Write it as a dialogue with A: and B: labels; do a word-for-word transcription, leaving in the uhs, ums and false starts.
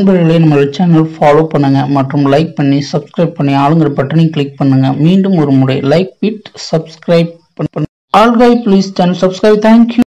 A: நண்பர்களே நம்ம channel follow பண்ணுங்க மற்றும் லைக் பண்ணி சப்ஸ்கிரைப் பண்ணி ஆளுங்கிற பட்டனை கிளிக் பண்ணுங்க. மீண்டும் ஒரு முறை லைக் இட், சப்ஸ்கிரைப் பண்ண all guy please channel subscribe. Thank you.